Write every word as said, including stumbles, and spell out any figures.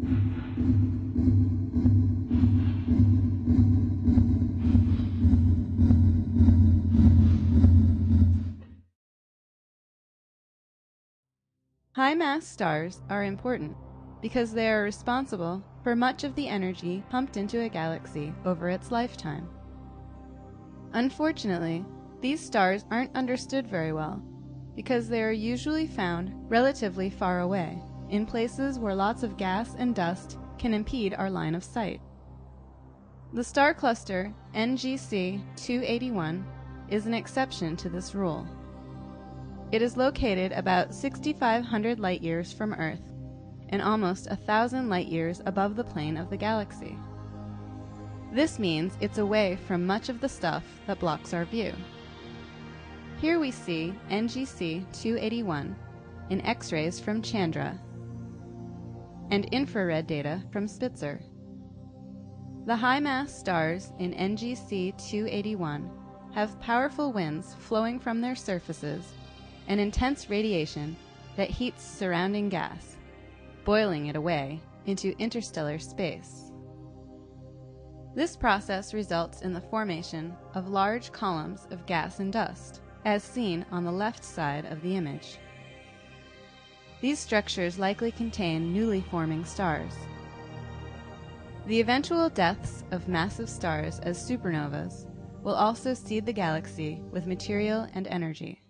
High-mass stars are important because they are responsible for much of the energy pumped into a galaxy over its lifetime. Unfortunately, these stars aren't understood very well because they are usually found relatively far away, in places where lots of gas and dust can impede our line of sight. The star cluster N G C two eighty-one is an exception to this rule. It is located about sixty-five hundred light-years from Earth and almost a thousand light-years above the plane of the galaxy. This means it's away from much of the stuff that blocks our view. Here we see N G C two eighty-one in X-rays from Chandra and infrared data from Spitzer. The high-mass stars in N G C two eighty-one have powerful winds flowing from their surfaces and intense radiation that heats surrounding gas, boiling it away into interstellar space. This process results in the formation of large columns of gas and dust, as seen on the left side of the image. These structures likely contain newly forming stars. The eventual deaths of massive stars as supernovas will also seed the galaxy with material and energy.